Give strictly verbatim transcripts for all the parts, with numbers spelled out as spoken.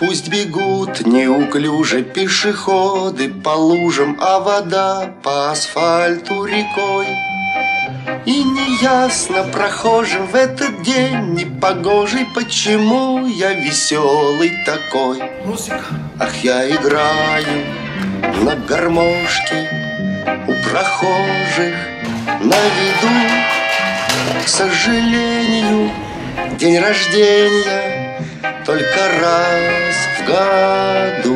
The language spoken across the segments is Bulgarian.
Пусть бегут неуклюже пешеходы по лужам, а вода по асфальту рекой. И неясно прохожим в этот день непогожий, почему я веселый такой. Музыка. Ах, я играю на гармошке у прохожих на виду. К сожалению, день рождения только раз в году.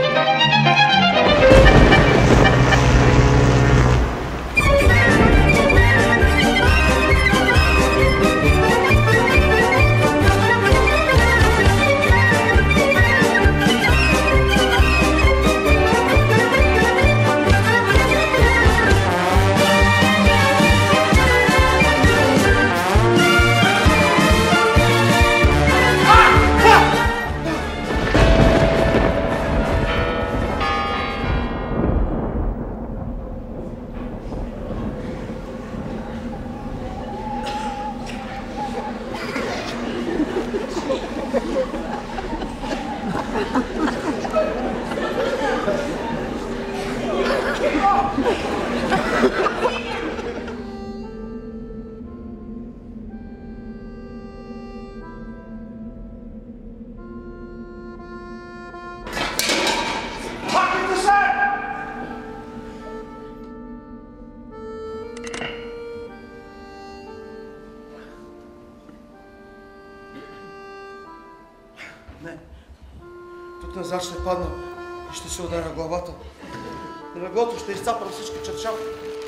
Не, тук назад ще падна и ще се ударя главата. На леглото ще изцапам всички чаршафи.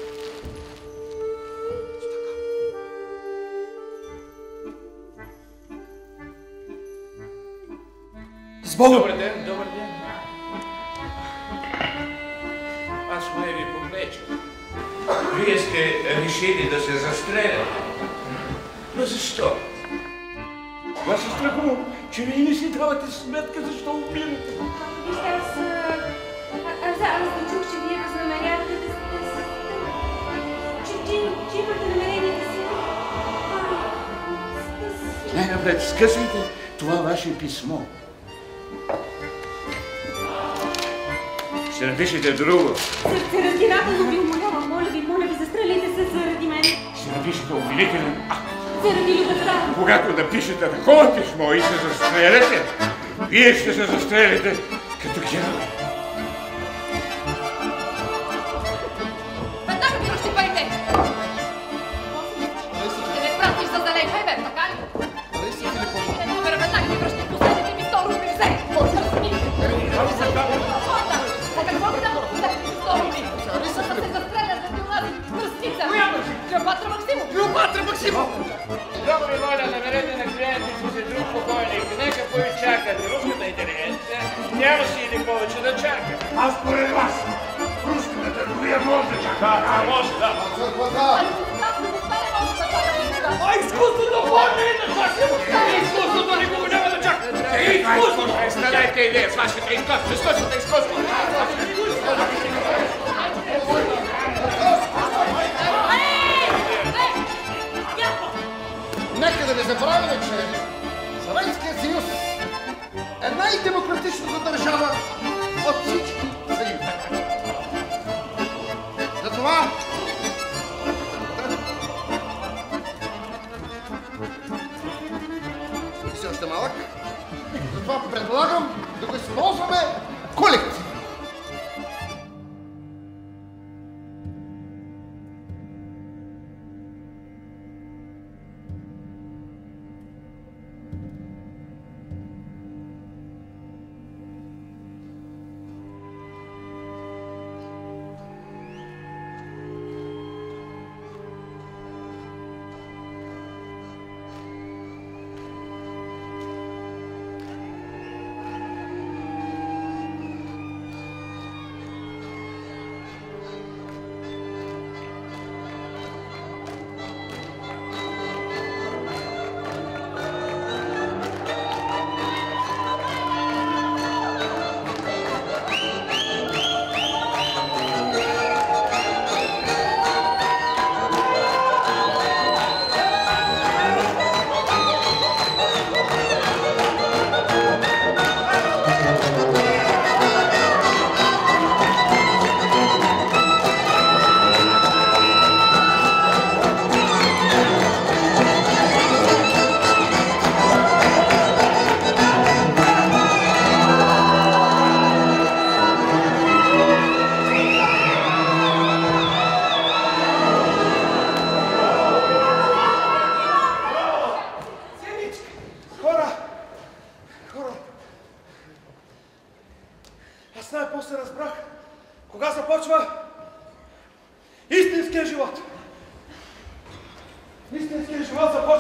С Богом! Добър ден, добър ден. Аз ме ви повлечам. Вие сте решили да се застреляте. Но защо? Аз се страхувам, че вие не си давате сметка защо умирате. Вижте, аз... Аз, аз да чух, че вие възнамерявате да се... Че, че, че имате намерение да се... Най-напред, скъсайте това ваше писмо. Ще напишете друго. Сърце раздирателно ви умолявам, моля ви, моля ви, застреляйте се заради мен. Ще напишете обвинителен акт. Заради любовта. Когато напишете такова писмо и се застреляте, вие ще се застреляте като герой. Веднага ми разщипайте! Ще ме пратиш за зелен хаймер, така ли? Ще номера веднага ми връщай последните ми сто рубли взе! Отърсни! Хората! За какво ви дам последните ми сто рубли? Да се застреля за онази кръстница! Клеопатра Максимов! Клеопатра Максимов! Много ви моля, намерете на клиентите си друг покойник. Нека поизчакате. Руската интелигенция няма си или повече да чака. Аз според вас, руската търговия може да чака. Да, а може да. А изкуството може ли да чака? Изкуството никога няма да чака. Изкуството! Станете идея с вашите изкуства. Изкуството, изкуството. Нека да не забравяме, че Съветският съюз е най-демократичната държава от всички съюзи. Затова и си още малък, затова предлагам да го използваме колективно.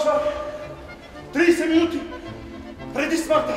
започва тридесет минути преди смъртта.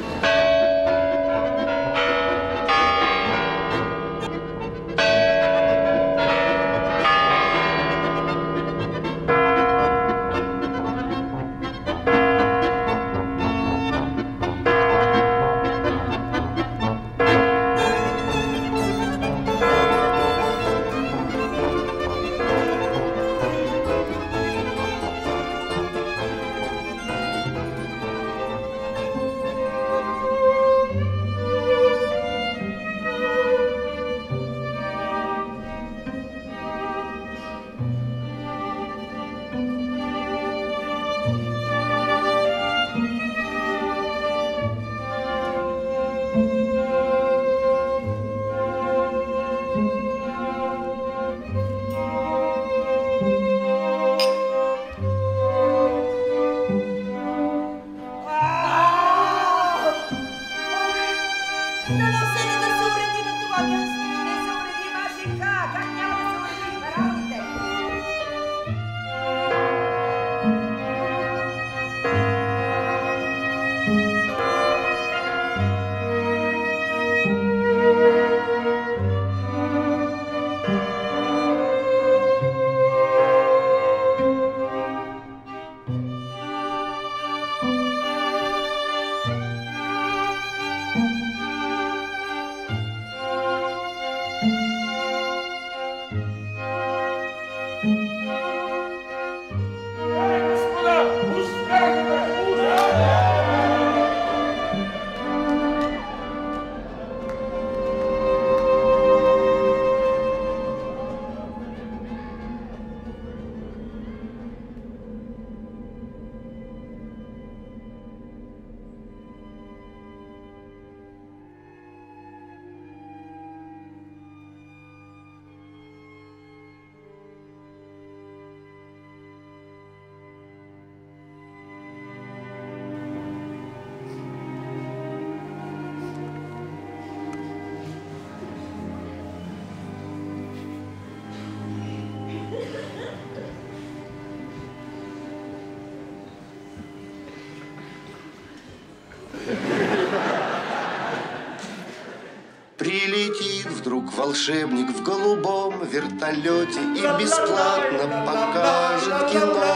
Прилетит вдруг волшебник в голубом вертолете и бесплатно покажет кино.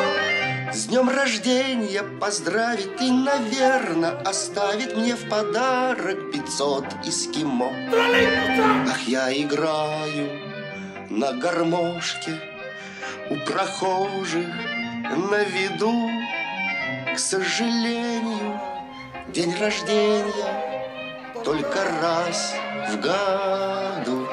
С днем рождения поздравит и, наверное, оставит мне в подарок пятьсот эскимо. Ах, я играю на гармошке у прохожих на виду. К сожалению, день рождения только раз в году.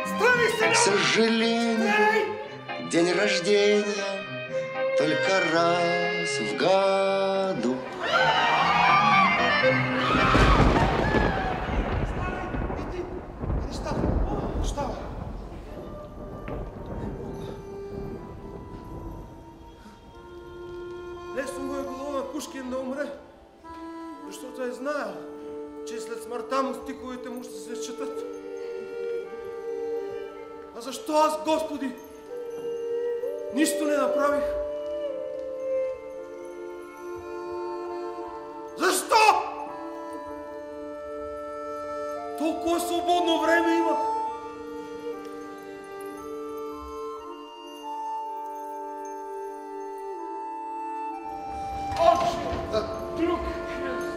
К сожалению, день рождения только раз в году. Лесно му е било на Пушкин да умре, защото е знаел, че след смъртта му стиховете му ще се считат. А защо аз, Господи, нищо не направих? Защо? Толкова свободно време имах. Отче, друг Христ.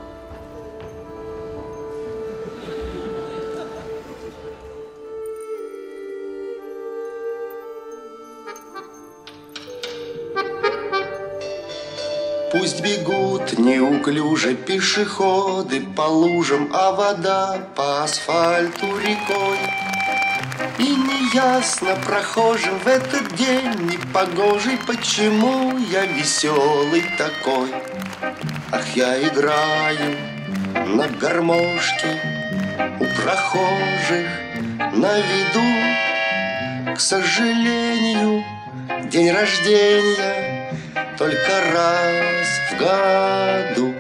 Пусть бегут неуклюже пешеходы по лужам, а вода по асфальту рекой. И неясно прохожим в этот день непогожий, почему я веселый такой. Ах, я играю на гармошке у прохожих на виду. К сожалению, день рождения только раз в году.